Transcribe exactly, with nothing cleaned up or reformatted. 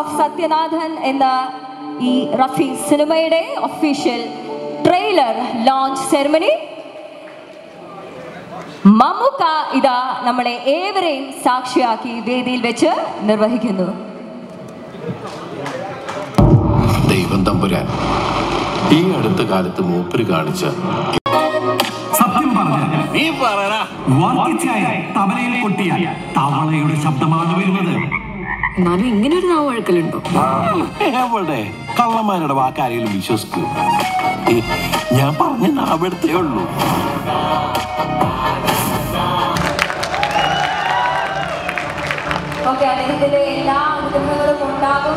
Of Sathyanathan എന്ന ഈ റഫി സിനിമയുടെ official trailer launch ceremony Mammukka ഇതാ നമ്മളെ ഏവരെയും സാക്ഷിയാക്കി വേദിയിൽ വെച്ച് നിർവഹിക്കുന്നു. ദൈവം തമ്പുരാൻ ഈ അടുത്ത കാലത്ത് മൂപ്പര് കാണിച്ച സത്യം പറഞ്ഞ നീ പറ തബലയിൽ കൊട്ടിയ തവളയുടെ ശബ്ദമാണ് വരുന്നത്. എന്നാലും ഇങ്ങനെ ഒരു നാവ് വഴക്കലുണ്ടോ? എവിടെ കള്ളന്മാരുടെ വാക്കാരെങ്കിലും വിശ്വസിക്കൂ? ഞാൻ പറഞ്ഞ നാവെടുത്തേ ഉള്ളൂ. ഓക്കെ, അദ്ദേഹത്തിന്റെ എല്ലാ അനുഗ്രഹങ്ങളും ഉണ്ടാകും.